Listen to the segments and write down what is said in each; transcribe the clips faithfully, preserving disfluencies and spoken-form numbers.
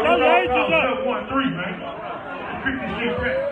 seven one three, man. fifty-six packs.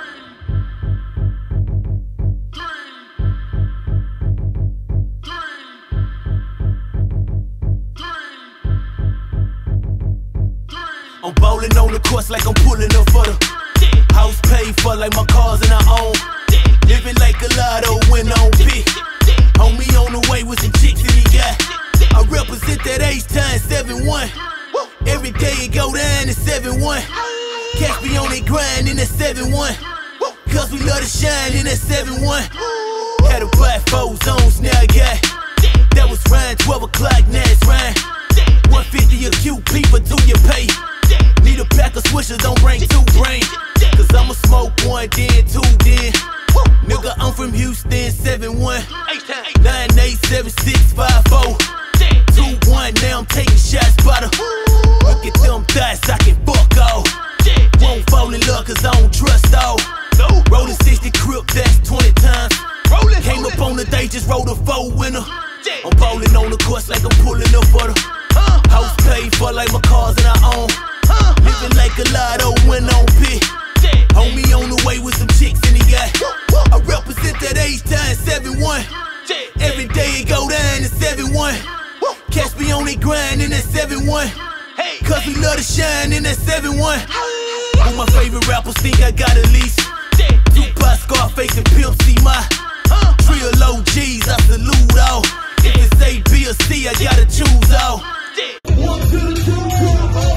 I'm ballin' on the course like I'm pullin' up for the house paid for like my cars and I own. Living like a lotto win on pick. Homie on the way with some chicks and he got. I represent that H time seven one. Every day it go down to seven one. Catch me on that grind in that seven one. Cause we love to shine in that seven one. Had to buy four zones, now I got. That was Ryan, twelve o'clock, now it's Ryan. one fifty a Q P for do you pay. Need a pack of swishers, don't bring two brain. Cause I'ma smoke one, then two, then. Nigga, I'm from Houston, seven one. nine eight seven six five four. two one, now I'm taking shots by the. Look at them thighs, I can fuck off. Won't fall in love cause I don't trust all. Rollin' sixty crib, that's twenty times. Came up on the day, just rolled a four winner. I'm ballin' on the course like I'm pullin' up for the house paid for like my cars and I own. Living like a lotto win on pick. Homie on the way with some chicks and he got. I represent that H time seven one. Every day it go down to seven one. Catch me on that grind in that seven one. Cause we love to shine in that seven one. All my favorite rappers think I got at least Tupac, Scarface, and Pimp C. My trio O Gs, I salute all. If it's A, B, or C, I gotta choose all. One to the two, two to four,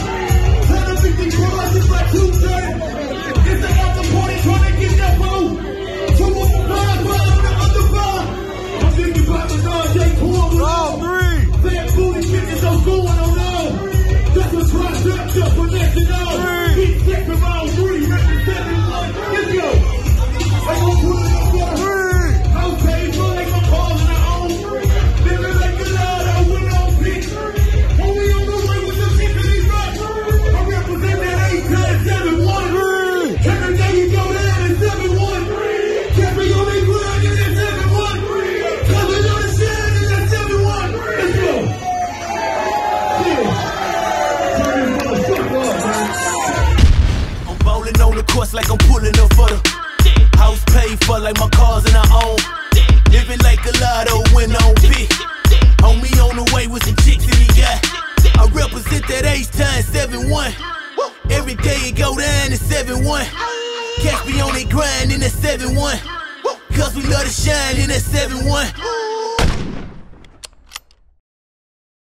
ten to fifty cars, it's like two thirty. It's the after party, trying to get that food. Two on the five, five on the other five. I'm thinking about the N J Core with all three. Fat booty bitches, I'm going on all. That's what's right up, just for next to know. Keep second round three, representing one. Let's go. I gon' pull it up for three. House paid for like my cars and I own. Living like a lot, I win on pick. Homie on the way with the pick and he rock. I represent that eight time seven one. Every day you go down in seven one. Catch me on that grind in that seven one. Cause we know the shine in that seven one. Let's go. Yeah. Turn this motherfucker up, man. I'm ballin' on the course like I'm pullin' up for the house paid for like my cars and I own. Living like a lotto win on pick. Homie on the way with some chicks and he got. I represent that H time seven one. Every day it go down to seven one. Catch me on that grind in that seven one. Cause we love to shine in that seven one.